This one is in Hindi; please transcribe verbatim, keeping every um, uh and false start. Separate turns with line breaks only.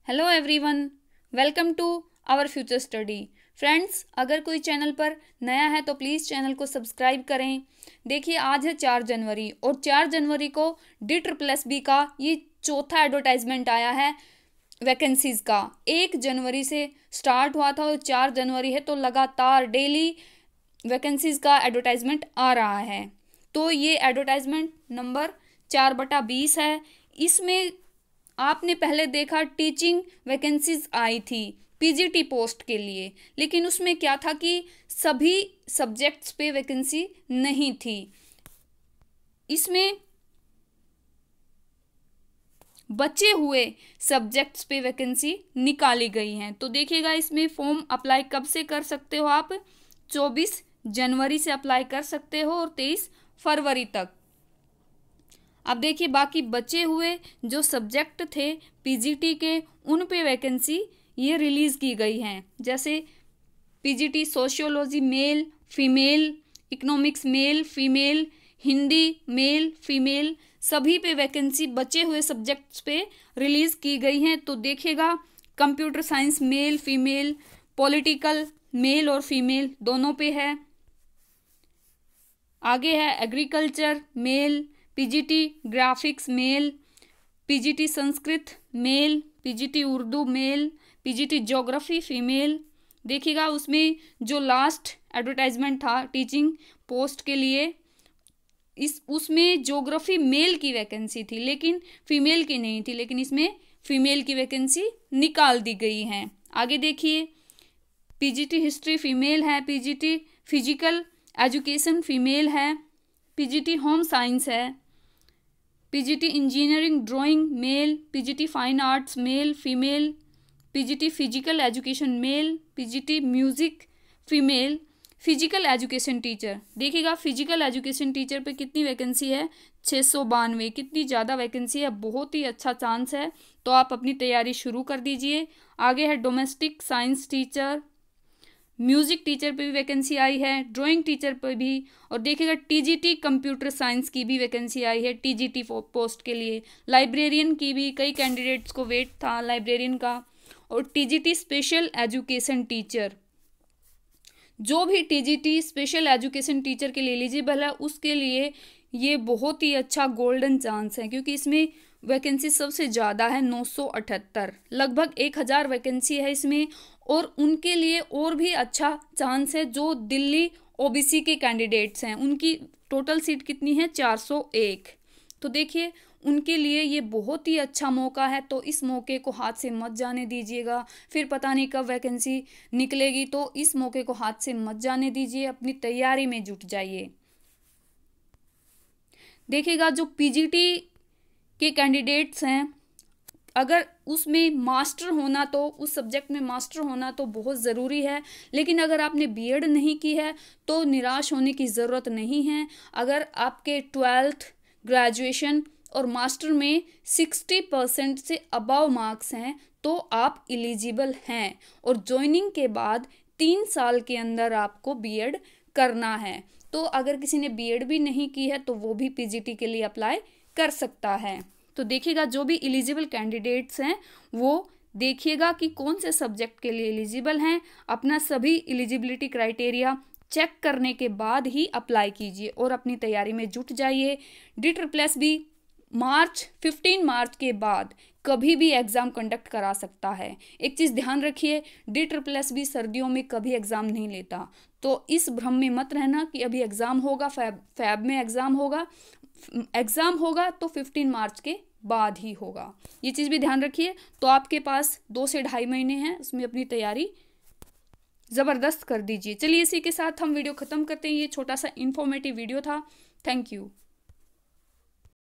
Hello everyone, welcome to our future study. Friends, अगर कोई चैनल पर नया है तो प्लीज़ चैनल को सब्सक्राइब करें। देखिए, आज है चार जनवरी और चार जनवरी को डी ट्रिपल एस बी का ये चौथा एडवर्टाइजमेंट आया है वैकेंसीज़ का। एक जनवरी से स्टार्ट हुआ था और चार जनवरी है, तो लगातार डेली वैकेंसीज़ का एडवर्टाइजमेंट आ रहा है। तो ये एडवर्टाइजमेंट नंबर चार बटा बीस है। इसमें आपने पहले देखा टीचिंग वैकेंसीज आई थी पीजीटी पोस्ट के लिए, लेकिन उसमें क्या था कि सभी सब्जेक्ट्स पे वैकेंसी नहीं थी। इसमें बचे हुए सब्जेक्ट्स पे वैकेंसी निकाली गई हैं। तो देखिएगा, इसमें फॉर्म अप्लाई कब से कर सकते हो आप? चौबीस जनवरी से अप्लाई कर सकते हो और तेईस फरवरी तक। अब देखिए, बाकी बचे हुए जो सब्जेक्ट थे पीजीटी के, उन पे वैकेंसी ये रिलीज़ की गई हैं। जैसे PGT sociology male female, economics male female, Hindi male female, सभी पे वैकेंसी बचे हुए सब्जेक्ट्स पे रिलीज़ की गई हैं। तो देखिएगा, computer science male female, political male और फीमेल दोनों पे है। आगे है agriculture male, PGT graphics male, PGT Sanskrit male, PGT Urdu male, PGT geography female. देखिएगा, उसमें जो लास्ट एडवर्टाइजमेंट था टीचिंग पोस्ट के लिए, इस उसमें ज्योग्राफी मेल की वैकेंसी थी लेकिन फीमेल की नहीं थी, लेकिन इसमें फीमेल की वैकेंसी निकाल दी गई है। आगे देखिए, पीजीटी हिस्ट्री फीमेल है, पीजीटी फिजिकल एजुकेशन फीमेल है, पीजीटी होम साइंस है, PGT engineering drawing male, PGT fine arts male female, PGT physical education male, PGT music female, physical education teacher. देखिएगा, फिजिकल एजुकेशन टीचर पे कितनी वैकेंसी है? छः सौ बानवे। कितनी ज़्यादा वैकेंसी है, बहुत ही अच्छा चांस है। तो आप अपनी तैयारी शुरू कर दीजिए। आगे है domestic science teacher, music teacher पे भी वैकेंसी आई है, ड्राइंग टीचर पे भी। और देखिएगा, टीजीटी कंप्यूटर साइंस की भी वैकेंसी आई है टीजीटी पोस्ट के लिए। लाइब्रेरियन की भी कई कैंडिडेट्स को वेट था लाइब्रेरियन का। और टीजीटी स्पेशल एजुकेशन टीचर, जो भी टीजीटी स्पेशल एजुकेशन टीचर के लिए एलिजिबल है उसके लिए ये बहुत ही अच्छा गोल्डन चांस है, क्योंकि इसमें वैकेंसी सबसे ज़्यादा है, नौ सौ अठहत्तर। लगभग एक हज़ार वैकेंसी है इसमें। और उनके लिए और भी अच्छा चांस है जो दिल्ली ओबीसी के कैंडिडेट्स हैं, उनकी टोटल सीट कितनी है? चार सौ एक। तो देखिए, उनके लिए ये बहुत ही अच्छा मौका है। तो इस मौके को हाथ से मत जाने दीजिएगा। फिर पता नहीं कब वैकेंसी निकलेगी, तो इस मौके को हाथ से मत जाने दीजिए, अपनी तैयारी में जुट जाइए। देखिएगा, जो पीजीटी के कैंडिडेट्स हैं, अगर उसमें मास्टर होना, तो उस सब्जेक्ट में मास्टर होना तो बहुत ज़रूरी है। लेकिन अगर आपने बीएड नहीं की है तो निराश होने की ज़रूरत नहीं है। अगर आपके ट्वेल्थ, ग्रेजुएशन और मास्टर में सिक्सटी परसेंट से अबव मार्क्स हैं तो आप एलिजिबल हैं। और ज्वाइनिंग के बाद तीन साल के अंदर आपको बीएड करना है। तो अगर किसी ने बीएड भी नहीं की है तो वो भी पीजीटी के लिए अप्लाई कर सकता है। तो देखिएगा, जो भी एलिजिबल कैंडिडेट्स हैं वो देखिएगा कि कौन से सब्जेक्ट के लिए एलिजिबल हैं। अपना सभी एलिजिबिलिटी क्राइटेरिया चेक करने के बाद ही अप्लाई कीजिए और अपनी तैयारी में जुट जाइए। D triple S B March fifteen March के बाद कभी भी एग्ज़ाम कंडक्ट करा सकता है। एक चीज़ ध्यान रखिए, डी ट्रिपल एस बी सर्दियों में कभी एग्ज़ाम नहीं लेता। तो इस भ्रम में मत रहना कि अभी एग्ज़ाम होगा, फैब फैब में एग्ज़ाम होगा। एग्ज़ाम होगा तो फिफ्टीन मार्च के बाद ही होगा। ये चीज़ भी ध्यान रखिए। तो आपके पास दो से ढाई महीने हैं, उसमें अपनी तैयारी ज़बरदस्त कर दीजिए। चलिए, इसी के साथ हम वीडियो ख़त्म करते हैं। ये छोटा सा इन्फॉर्मेटिव वीडियो था। Thank you.